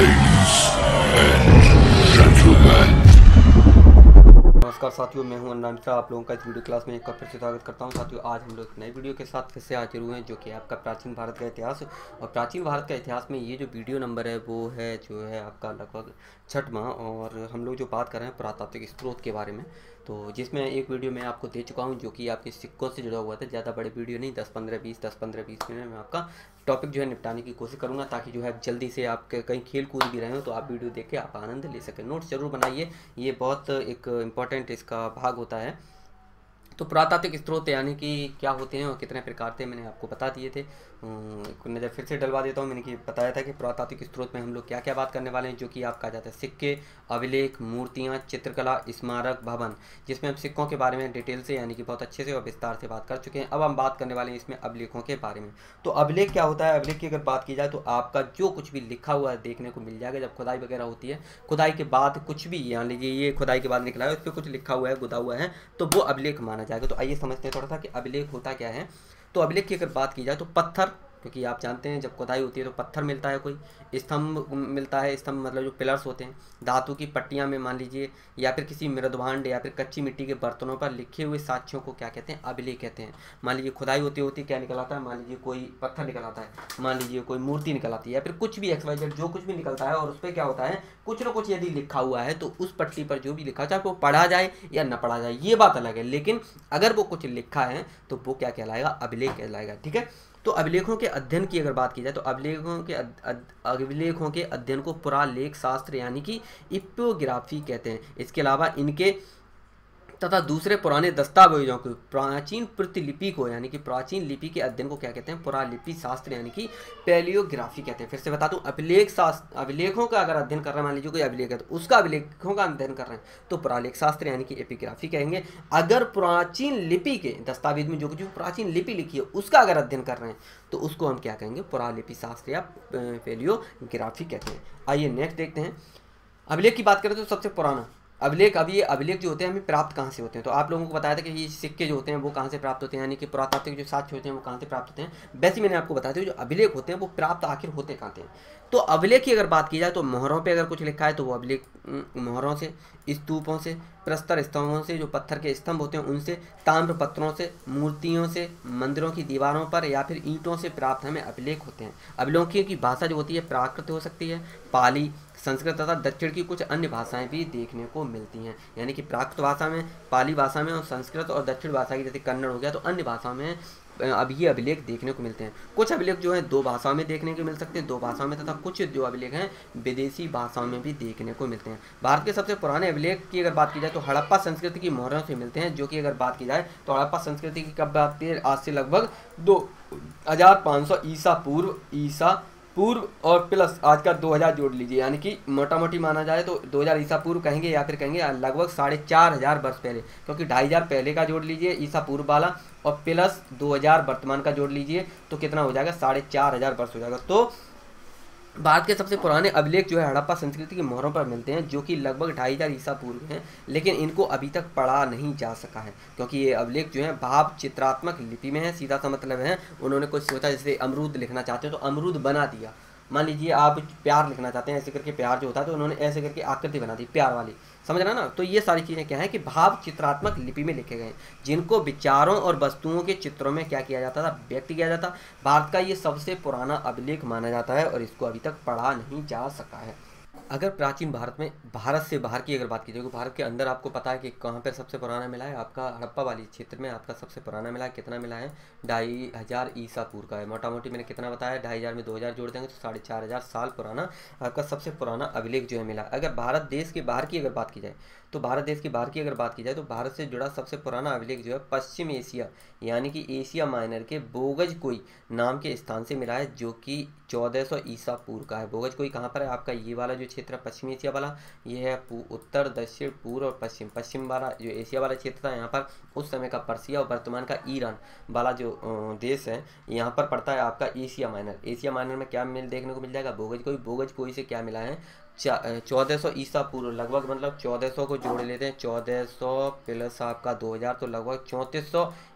नमस्कार साथियों, मैं हूं अन्ना मिश्रा। आप लोगों का इस वीडियो क्लास में एक बार फिर से स्वागत करता हूं। साथियों, आज हम लोग एक नई वीडियो के साथ फिर से हाजिर हुए हैं, जो कि आपका प्राचीन भारत का इतिहास। और प्राचीन भारत का इतिहास में ये जो वीडियो नंबर है वो है जो है आपका लगभग छठवां। और हम लोग जो बात कर रहे हैं पुरातात्विक स्रोत के बारे में, तो जिसमें एक वीडियो मैं आपको दे चुका हूं जो कि आपके सिक्कों से जुड़ा हुआ था। ज़्यादा बड़े वीडियो नहीं, 10-15-20 मिनट में आपका टॉपिक जो है निपटाने की कोशिश करूंगा, ताकि जो है जल्दी से आप कहीं खेल कूद भी रहे हो तो आप वीडियो देख के आप आनंद ले सकें। नोट्स जरूर बनाइए, ये बहुत एक इम्पॉर्टेंट इसका भाग होता है। तो पुरातात्विक स्रोत यानी कि क्या होते हैं और कितने प्रकार थे, मैंने आपको बता दिए थे। एक नज़र फिर से डलवा देता हूँ। मैंने कि बताया था कि पुरातात्विक स्रोत में हम लोग क्या क्या बात करने वाले हैं, जो कि आप कहा जाता है सिक्के, अभिलेख, मूर्तियाँ, चित्रकला, स्मारक, भवन, जिसमें हम सिक्कों के बारे में डिटेल से यानी कि बहुत अच्छे से और विस्तार से बात कर चुके हैं। अब हम बात करने वाले हैं इसमें अभिलेखों के बारे में। तो अभिलेख क्या होता है? अभिलेख की अगर बात की जाए तो आपका जो कुछ भी लिखा हुआ है देखने को मिल जाएगा। जब खुदाई वगैरह होती है, खुदाई के बाद कुछ भी, मान लीजिए ये खुदाई के बाद निकला है, उस पर कुछ लिखा हुआ है, गुदा हुआ है, तो वो अभिलेख माना जाएगा। तो आइए समझते हैं थोड़ा सा कि अभिलेख होता क्या है। तो अभिलेख की अगर बात की जाए तो पत्थर, क्योंकि आप जानते हैं जब खुदाई होती है तो पत्थर मिलता है, कोई स्तंभ मिलता है, स्तंभ मतलब जो पिलर्स होते हैं, धातु की पट्टियां में मान लीजिए, या फिर किसी मृदभांड या फिर कच्ची मिट्टी के बर्तनों पर लिखे हुए साक्ष्यों को क्या कहते हैं? अभिलेख कहते हैं। मान लीजिए खुदाई होती होती क्या निकल आता है, मान लीजिए कोई पत्थर निकल आता है, मान लीजिए कोई मूर्ति निकल आती है, या फिर कुछ भी XYZ जो कुछ भी निकलता है, और उस पर क्या होता है, कुछ ना कुछ यदि लिखा हुआ है तो उस पट्टी पर जो भी लिखा, चाहे वो पढ़ा जाए या न पढ़ा जाए, ये बात अलग है, लेकिन अगर वो कुछ लिखा है तो वो क्या कहलाएगा? अभिलेख कहलाएगा। ठीक है। तो अभिलेखों के अध्ययन की अगर बात की जाए तो अभिलेखों के अध्ययन को पुरालेख शास्त्र यानी कि इपोग्राफी कहते हैं। इसके अलावा इनके तथा दूसरे पुराने दस्तावेजों को, प्राचीन प्रतिलिपि को यानी कि प्राचीन लिपि के अध्ययन को क्या कहते हैं? पुरालिपि शास्त्र यानी कि पैलियोग्राफी कहते हैं। फिर से बता दूं, अभिलेख शास्त्र, अभिलेखों का अगर अध्ययन कर रहे हैं, मान लीजिए कोई अभिलेख है तो उसका अभिलेखों का अध्ययन कर रहे हैं तो पुरालेख शास्त्र यानी कि एपिग्राफी कहेंगे। अगर प्राचीन लिपि के दस्तावेज में जो कुछ प्राचीन लिपि लिखी है उसका अगर अध्ययन कर रहे हैं तो उसको हम क्या कहेंगे? पुरालिपि शास्त्र या पैलियोग्राफी कहते हैं। आइए नेक्स्ट देखते हैं। अभिलेख की बात करें तो सबसे पुराना अभिलेख, अब ये अभिलेख जो होते हैं हमें प्राप्त कहाँ से होते हैं? तो आप लोगों को बताया था कि ये सिक्के जो होते हैं वो कहाँ से प्राप्त होते हैं, यानी कि पुरातात्विक जो साक्ष्य होते हैं वो कहाँ से प्राप्त होते हैं। वैसे मैंने आपको बताया था जो अभिलेख होते हैं वो प्राप्त आखिर होते कहाँ थे। तो अभिलेख की अगर बात की जाए तो मोहरों पे अगर कुछ लिखा है तो वो अभिलेख मोहरों से, स्तूपों से, प्रस्तर स्तंभों से, जो पत्थर के स्तंभ होते हैं उनसे, ताम्र पत्रों से, मूर्तियों से, मंदिरों की दीवारों पर या फिर ईंटों से प्राप्त हमें अभिलेख होते हैं। अभिलेखों की भाषा जो होती है प्राकृत हो सकती है, पाली, संस्कृत तथा दक्षिण की कुछ अन्य भाषाएं भी देखने को मिलती हैं। यानी कि प्राकृत भाषा में, पाली भाषा में, और संस्कृत और दक्षिण भाषा की जैसे कन्नड़ हो गया, तो अन्य भाषा में अब ये अभिलेख देखने को मिलते हैं। कुछ अभिलेख जो है दो भाषाओं में देखने को मिल सकते हैं, दो भाषाओं में, तथा कुछ जो अभिलेख हैं विदेशी भाषाओं में भी देखने को मिलते हैं। भारत के सबसे पुराने अभिलेख की अगर बात की जाए तो हड़प्पा संस्कृति की मोहरों से मिलते हैं, जो कि अगर बात की जाए तो हड़प्पा संस्कृति की कब बात है? आज से लगभग 2500 ईसा पूर्व और प्लस आज का 2000 जोड़ लीजिए, यानी कि मोटा मोटी माना जाए तो 2000 ईसा पूर्व कहेंगे, या फिर कहेंगे लगभग 4500 वर्ष पहले, क्योंकि 2500 पहले का जोड़ लीजिए ईसा पूर्व वाला, और प्लस 2000 वर्तमान का जोड़ लीजिए तो कितना हो जाएगा? 4500 वर्ष हो जाएगा। तो भारत के सबसे पुराने अभिलेख जो है हड़प्पा संस्कृति की मोहरों पर मिलते हैं, जो कि लगभग 2500 ईसा पूर्व हैं, लेकिन इनको अभी तक पढ़ा नहीं जा सका है, क्योंकि ये अभिलेख जो है भाव चित्रात्मक लिपि में है। सीधा सा मतलब है उन्होंने कुछ सोचा, जैसे अमरूद लिखना चाहते हो तो अमरूद बना दिया। मान लीजिए आप प्यार लिखना चाहते हैं, ऐसे करके प्यार जो होता है तो उन्होंने ऐसे करके आकृति बना दी प्यार वाली, समझ रहा ना? तो ये सारी चीज़ें क्या है कि भाव चित्रात्मक लिपि में लिखे गए, जिनको विचारों और वस्तुओं के चित्रों में क्या किया जाता था? व्यक्त किया जाता। भारत का ये सबसे पुराना अभिलेख माना जाता है और इसको अभी तक पढ़ा नहीं जा सका है। अगर प्राचीन भारत में, भारत से बाहर की अगर बात की जाए, भारत के अंदर आपको पता है कि कहाँ पर सबसे पुराना मिला है? आपका हड़प्पा वाली क्षेत्र में आपका सबसे पुराना मिला है। कितना मिला है? 2500 ईसा पूर्व का है। मोटा मोटी मैंने कितना बताया? 2500 में 2000 जोड़ देंगे तो 4500 साल पुराना आपका सबसे पुराना अभिलेख जो है मिला। अगर भारत देश के बाहर की अगर बात की जाए तो भारत देश के बाहर की अगर बात की जाए तो भारत से जुड़ा सबसे पुराना अभिलेख जो है पश्चिम एशिया यानी कि एशिया माइनर के बोगज कोई नाम के स्थान से मिला है, जो कि 1400 ईसा पूर्व का है। बोगज कोई कहाँ पर है? आपका ये वाला जो क्षेत्र है पश्चिम एशिया वाला, ये है उत्तर, दक्षिण, पूर्व और पश्चिम। पश्चिम वाला जो एशिया वाला क्षेत्र था, यहाँ पर उस समय का पर्सिया और वर्तमान का ईरान वाला जो देश है, यहाँ पर पड़ता है आपका एशिया माइनर। एशिया माइनर में क्या देखने को मिल जाएगा? बोगज कोई। बोगज कोई से क्या मिला है? 1400 ईसा पूर्व, लगभग मतलब 1400 को जोड़ लेते हैं, 1400 प्लस आपका 2000 तो लगभग 3400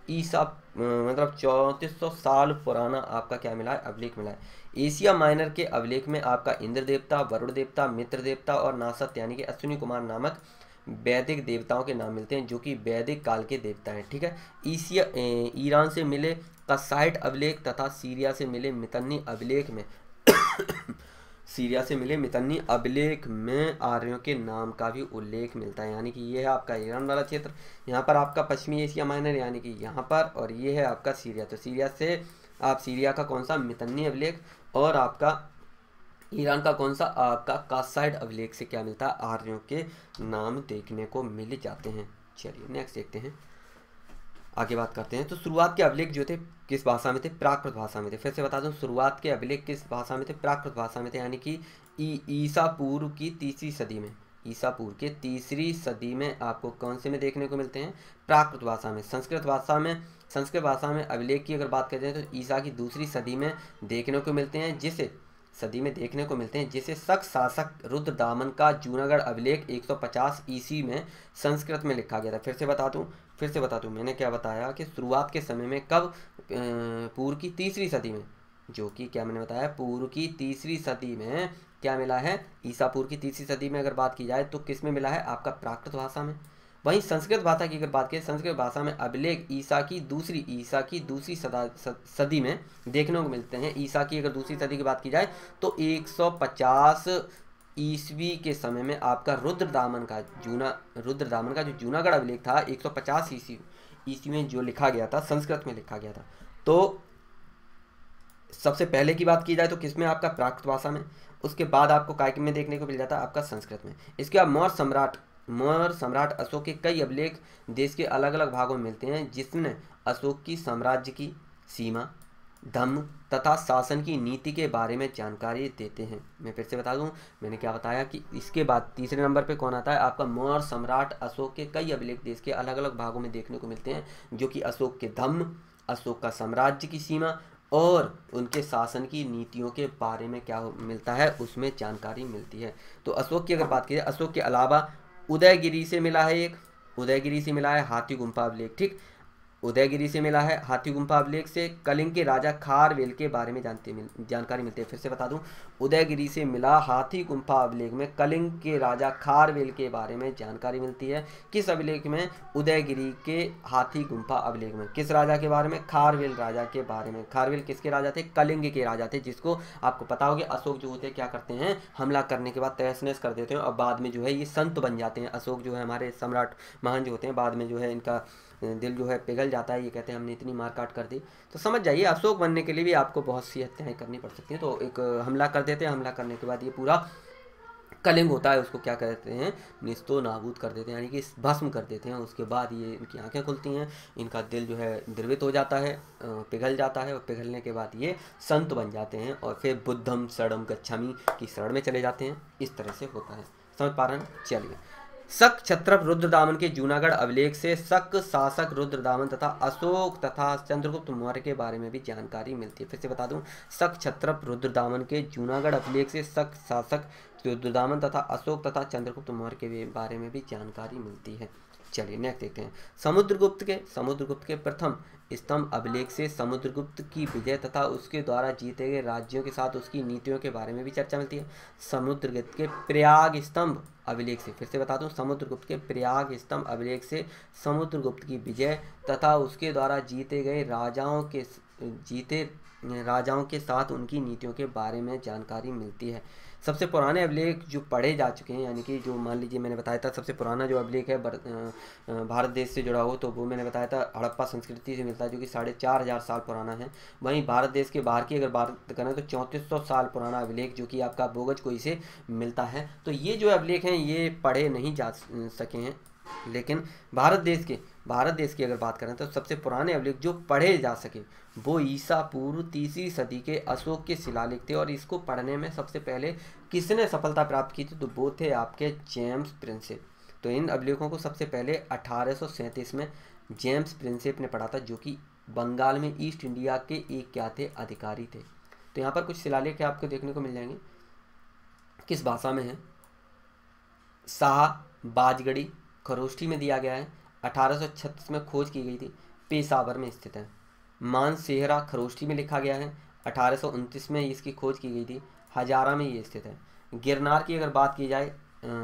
ईसा मतलब 3400 साल पुराना आपका क्या मिला है, अभिलेख मिला है। एशिया माइनर के अभिलेख में आपका इंद्र देवता, वरुण देवता, मित्र देवता और नासत यानी कि अश्विनी कुमार नामक वैदिक देवताओं के नाम मिलते हैं, जो कि वैदिक काल के देवता हैं। ठीक है। ईरान से मिले कसाइट अभिलेख तथा सीरिया से मिले मितन्नी अभिलेख में सीरिया से मिले मितन्नी अभिलेख में आर्यों के नाम का भी उल्लेख मिलता है। यानी कि ये है आपका ईरान वाला क्षेत्र, यहाँ पर आपका पश्चिमी एशिया माइनर यानी कि यहाँ पर, और ये है आपका सीरिया। तो सीरिया से आप सीरिया का कौन सा, मितन्नी अभिलेख, और आपका ईरान का कौन सा, आपका कासाइड अभिलेख से क्या मिलता है, आर्यों के नाम देखने को मिल जाते हैं। चलिए नेक्स्ट देखते हैं, आगे बात करते हैं। तो शुरुआत के अभिलेख जो थे किस भाषा में थे, प्राकृत भाषा में थे। फिर से बता दूं, शुरुआत के अभिलेख किस भाषा में थे, प्राकृत भाषा में थे। यानी कि ईसा पूर्व की तीसरी सदी में, ईसा पूर्व के तीसरी सदी में आपको कौन से में देखने को मिलते हैं, प्राकृत भाषा में। संस्कृत भाषा में अभिलेख की अगर बात करें तो ईसा की दूसरी सदी में देखने को मिलते हैं, जिसे शक शासक रुद्रदामन का जूनागढ़ अभिलेख 150 ईस्वी में संस्कृत में लिखा गया था। फिर से बता दूं मैंने क्या बताया कि शुरुआत के समय में कब, पूर्व की तीसरी सदी में, जो कि क्या मैंने बताया, पूर्व की तीसरी सदी में क्या मिला है, ईसा पूर्व की तीसरी सदी में अगर बात की जाए तो किस में मिला है, आपका प्राकृत भाषा में। वहीं संस्कृत भाषा की अगर बात करें, संस्कृत भाषा में अभिलेख ईसा की दूसरी सदी में देखने को मिलते हैं। ईसा की अगर दूसरी सदी की बात की जाए तो 150 ईस्वी के समय में आपका रुद्रदामन का जो जूनागढ़ अभिलेख था 150 ईस्वी में जो लिखा गया था, संस्कृत में लिखा गया था। तो सबसे पहले की बात की जाए तो किसमें, आपका प्राकृत भाषा में। उसके बाद आपको काय में देखने को मिल जाता है, आपका संस्कृत में। इसके बाद मौर्य सम्राट अशोक के कई अभिलेख देश के अलग अलग भागों में मिलते हैं, जिसमें अशोक की साम्राज्य की सीमा, धर्म तथा शासन की नीति के बारे में जानकारी देते हैं। मैं फिर से बता दूं, मैंने क्या बताया कि इसके बाद तीसरे नंबर पे कौन आता है, आपका मौर्य सम्राट अशोक के कई अभिलेख देश के अलग अलग भागों में देखने को मिलते हैं, जो कि अशोक के धर्म, अशोक का साम्राज्य की सीमा और उनके शासन की नीतियों के बारे में क्या मिलता है, उसमें जानकारी मिलती है। तो अशोक की अगर बात की जाए, अशोक के अलावा उदयगिरी से मिला है हाथी गुम्फा अभिलेख। ठीक, उदयगिरी से मिला है हाथी गुम्फा अभिलेख से कलिंग के राजा खारवेल के बारे में जानकारी मिलती है। फिर से बता दूं, उदयगिरी से मिला हाथी गुम्फा अभिलेख में कलिंग के राजा खारवेल के बारे में जानकारी मिलती है। किस अभिलेख में, उदयगिरी के हाथी गुम्फा अभिलेख में। किस राजा के बारे में, खारवेल राजा के बारे में। खारवेल किसके राजा थे, कलिंग के राजा थे, जिसको आपको पता होगा अशोक जो होते हैं क्या करते हैं, हमला करने के बाद तहस नहस कर देते हैं और बाद में जो है ये संत बन जाते हैं। अशोक जो है हमारे सम्राट महान जो होते हैं, बाद में जो है इनका दिल जो है पिघल जाता है, ये कहते हैं हमने इतनी मार काट कर दी। तो समझ जाइए, अशोक बनने के लिए भी आपको बहुत सी हत्याएं करनी पड़ सकती हैं। तो एक हमला कर देते हैं, हमला करने के बाद ये पूरा कलिंग होता है, उसको क्या कहते हैं, निस्तो नाबूद कर देते हैं, यानी कि भस्म कर देते हैं। उसके बाद ये इनकी आंखें खुलती हैं, इनका दिल जो है द्रवित हो जाता है, पिघल जाता है, और पिघलने के बाद ये संत बन जाते हैं और फिर बुद्धम शरणम गच्छामि की शरण में चले जाते हैं। इस तरह से होता है, समझ पा रहे हैं। चलिए, शक क्षत्रप रुद्रदामन के जूनागढ़ अभिलेख से शक शासक रुद्रदामन तथा अशोक तथा चंद्रगुप्त मौर्य के बारे में भी जानकारी मिलती है। फिर से बता दूं, शक क्षत्रप रुद्रदामन के जूनागढ़ अभिलेख से शक शासक रुद्रदामन तथा अशोक तथा चंद्रगुप्त मौर्य के बारे में भी जानकारी मिलती है। चलिए नेक्स्ट देखते हैं, समुद्रगुप्त के प्रथम स्तंभ अभिलेख से समुद्रगुप्त की विजय तथा उसके द्वारा जीते गए राज्यों के साथ उसकी नीतियों के बारे में भी चर्चा मिलती है। समुद्रगुप्त के प्रयाग स्तंभ अभिलेख से, फिर से बता दूं, समुद्रगुप्त के प्रयाग स्तंभ अभिलेख से समुद्रगुप्त की विजय तथा उसके द्वारा जीते गए राजाओं के साथ उनकी नीतियों के बारे में जानकारी मिलती है। सबसे पुराने अभिलेख जो पढ़े जा चुके हैं, यानी कि जो मान लीजिए मैंने बताया था सबसे पुराना जो अभिलेख है भारत देश से जुड़ा हो, तो वो मैंने बताया था हड़प्पा संस्कृति से मिलता है, जो कि 4500 साल पुराना है। वहीं भारत देश के बाहर की अगर बात करें तो 3400 साल पुराना अभिलेख जो कि आपका बोगज कोई से मिलता है। तो ये जो अभिलेख हैं ये पढ़े नहीं जा सके हैं, लेकिन भारत देश की अगर बात करें तो सबसे पुराने अभिलेख जो पढ़े जा सके वो ईसा पूर्व तीसरी सदी के अशोक के शिलालेख थे। और इसको पढ़ने में सबसे पहले किसने सफलता प्राप्त की थी, तो वो थे आपके जेम्स प्रिंसेप। तो इन अभिलेखों को सबसे पहले 1837 में जेम्स प्रिंसेप ने पढ़ा था, जो कि बंगाल में ईस्ट इंडिया के एक क्या थे, अधिकारी थे। तो यहाँ पर कुछ शिलालेख आपको देखने को मिल जाएंगे, किस भाषा में है, शाह बाजगढ़ी खरोष्ठी में दिया गया है। 1836 में खोज की गई थी। पेशावर में स्थित है। मानसेहरा खरोष्टी में लिखा गया है। 1829 में इसकी खोज की गई थी। हजारा में ये स्थित है। गिरनार की अगर बात की जाए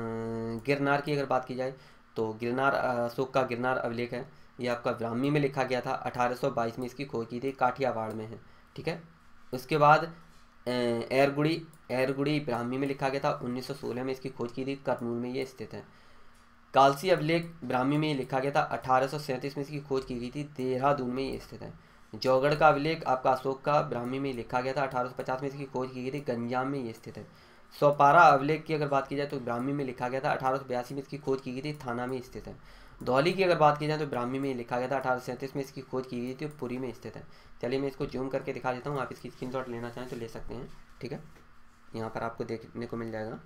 तो गिरनार अशोक का गिरनार अभिलेख है, ये आपका ब्राह्मी में लिखा गया था। 1822 में इसकी खोज की थी, काठियावाड़ में है। ठीक है। उसके बाद एरगुड़ी ब्राह्मी में लिखा गया था। 1916 में इसकी खोज की थी, करनूल में ये स्थित है। कालसी अभिलेख ब्राह्मी में लिखा गया था। 1837 में इसकी खोज की गई थी, देहरादून में ये स्थित है। जौगढ़ का अभिलेख आपका अशोक का ब्राह्मी में लिखा गया था। 1850 में इसकी खोज की गई थी, गंजाम में ये स्थित है। सोपारा अभिलेख की अगर बात की जाए तो ब्राह्मी में लिखा गया था। 1882 में इसकी खोज की गई थी, थाना में स्थित है। धौली की अगर बात की जाए तो ब्राह्मी में लिखा गया था। 1837 में इसकी खोज की गई थी, पुरी में स्थित है। चलिए मैं इसको जूम करके दिखा देता हूँ, आप इसकी स्क्रीनशॉट लेना चाहें तो ले सकते हैं। ठीक है, यहाँ पर आपको देखने को मिल जाएगा।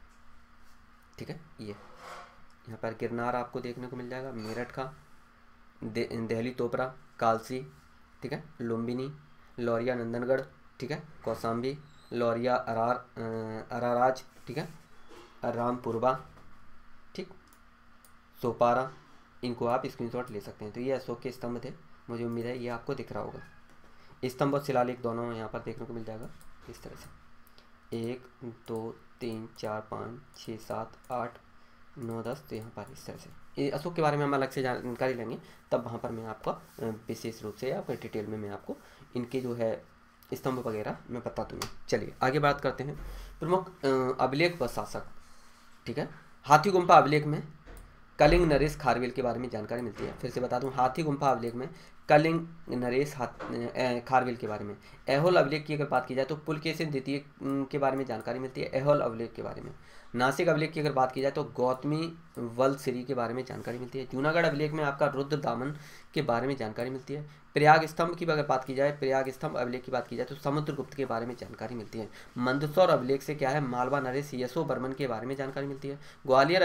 ठीक है, ये यहाँ पर गिरनार आपको देखने को मिल जाएगा, मेरठ का, दिल्ली तोपरा, कालसी, ठीक है, लुम्बिनी, लौरिया नंदनगढ़, ठीक है, कौसाम्बी, लौरिया अराराज, ठीक है, रामपुरबा, ठीक, सोपारा, इनको आप स्क्रीनशॉट ले सकते हैं। तो ये अशोक के स्तंभ थे, मुझे उम्मीद है ये आपको दिख रहा होगा। स्तंभ और शिलालेख दोनों यहाँ पर देखने को मिल जाएगा इस तरह से, 1 2 3 4 5 6 7 8 9 10। तो यहाँ पर इस तरह से ये अशोक के बारे में हम अलग से जानकारी लेंगे, तब वहाँ पर मैं आपको विशेष रूप से आपको डिटेल में मैं आपको इनके जो है स्तंभ वगैरह मैं बता दूँगा। चलिए आगे बात करते हैं। प्रमुख अभिलेख व शासक, ठीक है। हाथी गुम्फा अभिलेख में कलिंग नरेश खारवेल के बारे में जानकारी मिलती है। फिर से बता दूं, हाथी गुम्फा अभिलेख में कलिंग नरेश खारवेल के बारे में। ऐहोल अभिलेख की अगर बात की जाए तो पुलकेशिन द्वितीय के बारे में जानकारी मिलती है, ऐहोल अभिलेख के बारे में। नासिक अभिलेख की अगर बात की जाए तो गौतमी वल्लश्री के बारे में जानकारी मिलती है। जूनागढ़ अभिलेख में आपका रुद्र दामन के बारे में जानकारी मिलती है। प्रयाग स्तंभ की अगर बात की जाए, प्रयाग स्तंभ अभिलेख की बात की जाए तो समुद्रगुप्त के बारे में जानकारी मिलती है। मंदसौर अभिलेख से क्या है, मालवा नरेश यशो बर्मन के बारे में जानकारी मिलती है। ग्वालियर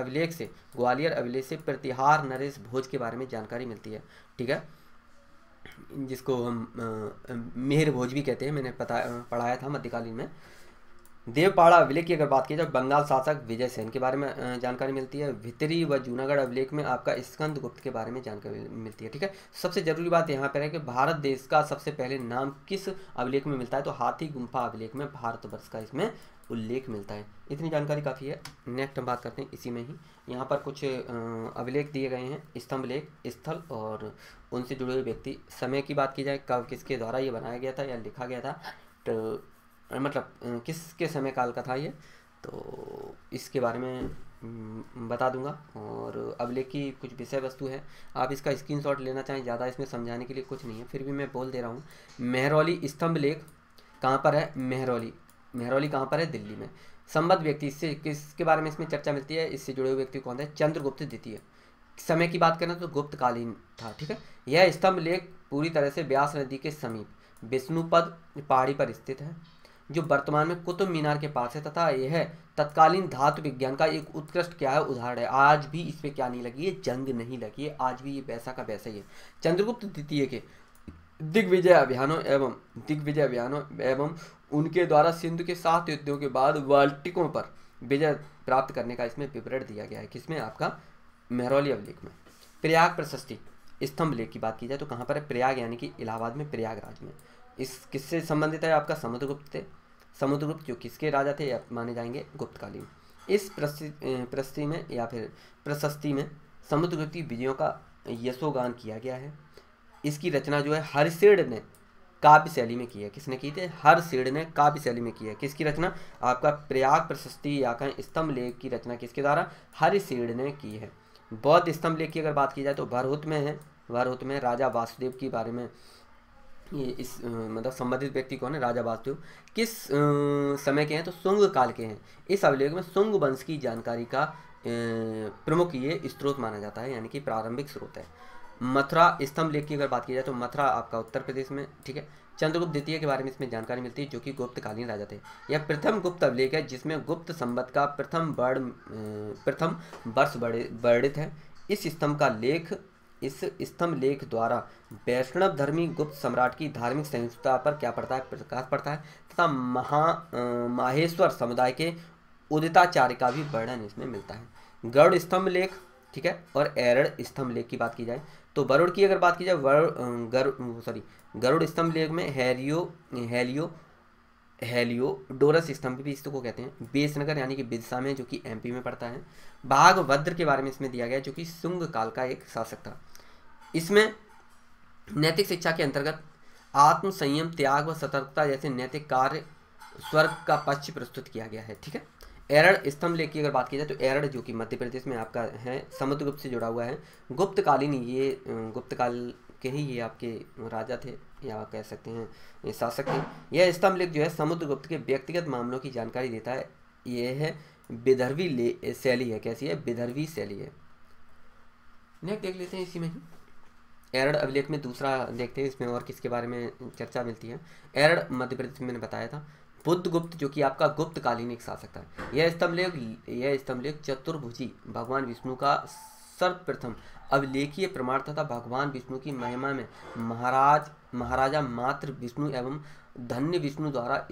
अभिलेख से प्रतिहार नरेश भोज के बारे में जानकारी मिलती है। ठीक है, जिसको हम मेहर भोज भी कहते हैं, मैंने पढ़ाया था मध्यकालीन में। देवपाड़ा अभिलेख की अगर बात की जाए बंगाल शासक विजय सेन के बारे में जानकारी मिलती है। भितरी व जूनागढ़ अभिलेख में आपका स्कंद गुप्त के बारे में जानकारी मिलती है। ठीक है, सबसे जरूरी बात यहाँ पर है कि भारत देश का सबसे पहले नाम किस अभिलेख में मिलता है, तो हाथी गुम्फा अभिलेख में भारतवर्ष का इसमें उल्लेख मिलता है। इतनी जानकारी काफ़ी है। नेक्स्ट हम बात करते हैं इसी में ही। यहाँ पर कुछ अभिलेख दिए गए हैं, स्तंभ लेख, स्थल और उनसे जुड़े हुए व्यक्ति। समय की बात की जाए, कब किसके द्वारा ये बनाया गया था या लिखा गया था, तो मतलब किसके समय काल का था ये, तो इसके बारे में बता दूंगा। और अभिलेख की कुछ विषय वस्तु है, आप इसका स्क्रीनशॉट लेना चाहें, ज़्यादा इसमें समझाने के लिए कुछ नहीं है, फिर भी मैं बोल दे रहा हूँ। मेहरौली स्तंभ लेख कहाँ पर है, मेहरौली कहाँ पर है, दिल्ली में। संबद्ध व्यक्ति, इससे किसके बारे में इसमें चर्चा मिलती है, इससे जुड़े हुए व्यक्ति कौन है, चंद्रगुप्त द्वितीय। समय की बात करें तो गुप्तकालीन था। ठीक है, यह स्तंभ लेख पूरी तरह से ब्यास नदी के समीप विष्णुपद पहाड़ी पर स्थित है, जो वर्तमान में कुतुब मीनार के पास है, तथा यह तत्कालीन धातु विज्ञान का एक उत्कृष्ट क्या है, उदाहरण है। आज भी इस पे क्या नहीं लगी है, जंग नहीं लगी है, आज भी ये वैसा का वैसा ही है। चंद्रगुप्त द्वितीय के दिग्विजय अभियानों एवं उनके द्वारा सिंधु के 7 युद्धों के बाद बाल्टिकों पर विजय प्राप्त करने का इसमें विवरण दिया गया है। किसमें, आपका मेहरौली अभिलेख में। प्रयाग प्रशस्ति स्तंभ लेख की बात की जाए तो कहाँ पर है, प्रयाग यानी कि इलाहाबाद में, प्रयागराज में। इस किससे संबंधित है, आपका समुद्रगुप्त थे। समुद्रगुप्त जो किसके राजा थे, माने जाएंगे गुप्तकालीन। इस प्रशस्ति में या फिर प्रशस्ति में समुद्रगुप्त विजयों का यशोगान किया गया है। इसकी रचना जो है हरिसेड ने काव्य शैली में की है। किसने की थी, हरिसेड ने काव्य शैली में की है। किसकी रचना, आपका प्रयाग प्रशस्ति या कहें स्तंभ लेख की रचना किसके द्वारा, हरिसेड ने की है। बौद्ध स्तंभ लेख की अगर बात की जाए तो भरहुत में है। भरहुत में राजा वासुदेव के बारे में ये इस मतलब संबंधित व्यक्ति कौन है, राजा वासुदेव। किस समय के हैं, तो शुंग काल के हैं। इस अभिलेख में शुंग वंश की जानकारी का प्रमुख ये स्रोत माना जाता है, यानी कि प्रारंभिक स्रोत है। मथुरा स्तंभ लेख की अगर बात की जाए तो मथुरा आपका उत्तर प्रदेश में। ठीक है, चंद्रगुप्त द्वितीय के बारे में इसमें जानकारी मिलती है, जो कि गुप्तकालीन राजा थे। यह प्रथम गुप्त अभिलेख है जिसमें गुप्त संवत का प्रथम वर्ष वर्णित है। इस स्तंभ लेख द्वारा वैष्णव धर्मी गुप्त सम्राट की धार्मिक सहिष्णुता पर क्या पड़ता है, प्रकाश पड़ता है, तथा माहेश्वर समुदाय के उदिताचार्य का भी वर्णन इसमें मिलता है। गरुड़ स्तंभ लेख, ठीक है, और एरड़ स्तंभ लेख की बात की जाए तो वरुण की अगर बात की जाए, गरुड़ स्तंभ लेख में हेलियोडोरस स्तंभ भी इसको कहते हैं। बेसनगर यानी कि बिदिशा में, जो कि एमपी में पड़ता है। भागभद्र के बारे में इसमें दिया गया जो कि शुंग काल का एक शासक था। इसमें नैतिक शिक्षा के अंतर्गत आत्म संयम, त्याग व सतर्कता जैसे नैतिक कार्य स्वर्ग का पक्ष प्रस्तुत किया गया है। ठीक है। एरड़ स्तंभ लेख की अगर बात की जाए तो एरड़ जो कि मध्य प्रदेश में आपका है, समुद्रगुप्त से जुड़ा हुआ है। गुप्तकालीन, ये गुप्त काल के ही ये आपके राजा थे या कह सकते हैं ये शासक थे। यह स्तंभ लेख जो है समुद्रगुप्त के व्यक्तिगत मामलों की जानकारी देता है। यह है विदर्भी शैली है। कैसी है? विदर्भी शैली है। नेक्स्ट देख लेते हैं इसी में ही एरड़ अभिलेख में दूसरा देखते हैं इसमें और किसके बारे में चर्चा मिलती है। एरड़ मध्य प्रदेश में मैंने बताया था। बुद्धगुप्त जो कि आपका गुप्तकालीन एक शासक था। यह स्तंभ लेख चतुर्भुजी भगवान विष्णु का सर्वप्रथम अभिलेखीय प्रमाण तथा भगवान विष्णु की महिमा में महाराजा मातृ विष्णु एवं धन्य विष्णु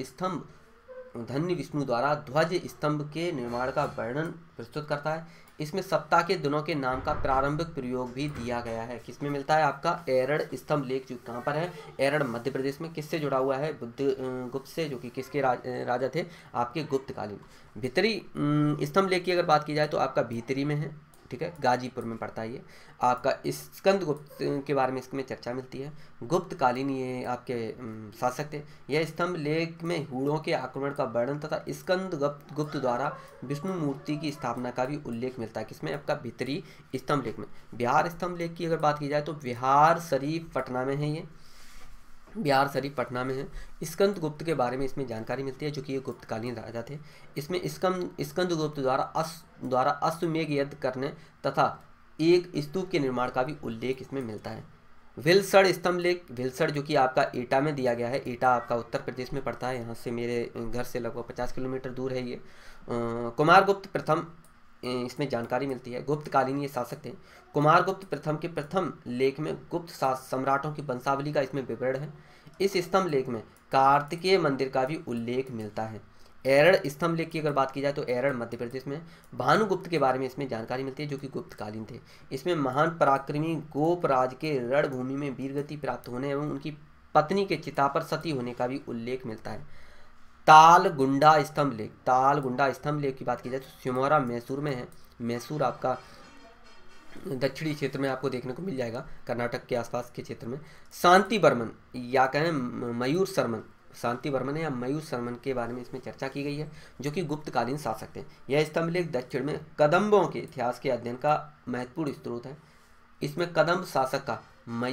द्वारा ध्वज स्तंभ के निर्माण का वर्णन प्रस्तुत करता है। इसमें सप्ताह के दिनों के नाम का प्रारंभिक प्रयोग भी दिया गया है। किसमें मिलता है? आपका एरड़ स्तंभ लेख जो कहाँ पर है? एरड़ मध्य प्रदेश में। किससे जुड़ा हुआ है? बुद्धगुप्त से, जो कि किसके राजा थे? आपके गुप्तकालीन। भीतरी स्तंभ लेख की अगर बात की जाए तो आपका भीतरी में है। ठीक है, गाजीपुर में पड़ता है ये। आपका स्कंद गुप्त के बारे में इसमें चर्चा मिलती है। गुप्तकालीन ये आपके शासक थे। यह स्तंभ लेख में हूणों के आक्रमण का वर्णन तथा स्कंद गुप्त द्वारा विष्णु मूर्ति की स्थापना का भी उल्लेख मिलता है। किसमें? आपका भीतरी स्तंभ लेख में। बिहार स्तंभ लेख की अगर बात की जाए तो बिहार शरीफ पटना में है। ये बिहार शरीफ पटना में है। स्कंद गुप्त के बारे में इसमें जानकारी मिलती है, जो कि ये गुप्तकालीन राजा थे। इसमें स्कंद गुप्त द्वारा अश्वमेघ यज्ञ करने तथा एक स्तूप के निर्माण का भी उल्लेख इसमें मिलता है। विलसड़ स्तंभ लेख, विलसड़ जो कि आपका एटा में दिया गया है। एटा आपका उत्तर प्रदेश में पड़ता है। यहाँ से मेरे घर से लगभग 50 किलोमीटर दूर है ये। कुमारगुप्त प्रथम इसमें जानकारी मिलती है। गुप्तकालीन ये शासक थे। कुमारगुप्त प्रथम के प्रथम लेख में गुप्त सम्राटों की वंशावली का इसमें विवरण है। इस स्तंभ लेख में कार्तिकेय मंदिर का भी उल्लेख मिलता है। एरड़ स्तंभ लेख की अगर बात की जाए तो एरड़ मध्य प्रदेश में। भानुगुप्त के बारे में इसमें जानकारी मिलती है, जो कि गुप्तकालीन थे। इसमें महान पराक्रमी गोपराज के रणभूमि में वीरगति प्राप्त होने एवं उनकी पत्नी के चिता पर सती होने का भी उल्लेख मिलता है। तालगुंडा स्तंभ लेख की बात की जाए तो सिमोरा मैसूर में है। मैसूर आपका दक्षिणी क्षेत्र में आपको देखने को मिल जाएगा, कर्नाटक के आसपास के क्षेत्र में। शांति वर्मन या कहें मयूर शर्मन, शांति वर्मन या मयूर शर्मन के बारे में इसमें चर्चा की गई है, जो कि गुप्तकालीन शासक थे। यह स्तंभ लेख दक्षिण में कदम्बों के इतिहास के अध्ययन का महत्वपूर्ण स्रोत है। इसमें कदम्ब शासक का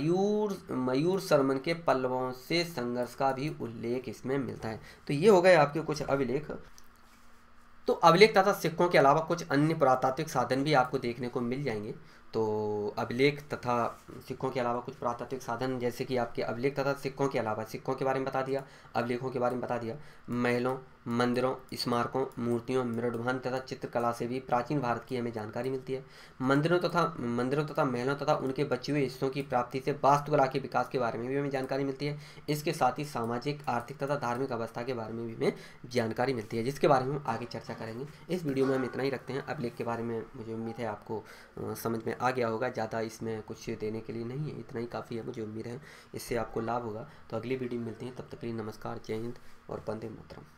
मयूर शर्मन के पल्लवों से संघर्ष का भी उल्लेख इसमें मिलता है। तो ये हो गए आपके कुछ अभिलेख। तो अभिलेख तथा सिक्कों के अलावा कुछ अन्य पुरातात्विक साधन भी आपको देखने को मिल जाएंगे। तो अभिलेख तथा सिक्कों के अलावा कुछ पुरातात्विक साधन, जैसे कि आपके अभिलेख तथा सिक्कों के अलावा, सिक्कों के बारे में बता दिया, अभिलेखों के बारे में बता दिया, महलों, मंदिरों, स्मारकों, मूर्तियों, मृदभान तथा चित्रकला से भी प्राचीन भारत की हमें जानकारी मिलती है। मंदिरों तथा महलों तथा उनके बचे हुए हिस्सों की प्राप्ति से वास्तुकला के विकास के बारे में भी हमें जानकारी मिलती है। इसके साथ ही सामाजिक, आर्थिक तथा धार्मिक अवस्था के बारे में भी हमें जानकारी मिलती है, जिसके बारे में हम आगे चर्चा करेंगे। इस वीडियो में हम इतना ही रखते हैं। अभिलेख के बारे में मुझे उम्मीद है आपको समझ में आ गया होगा। ज़्यादा इसमें कुछ देने के लिए नहीं है, इतना ही काफ़ी है, मुझे उम्मीद है इससे आपको लाभ होगा। तो अगली वीडियो में मिलते हैं, तब तक के लिए नमस्कार, जय हिंद और वंदे मातरम।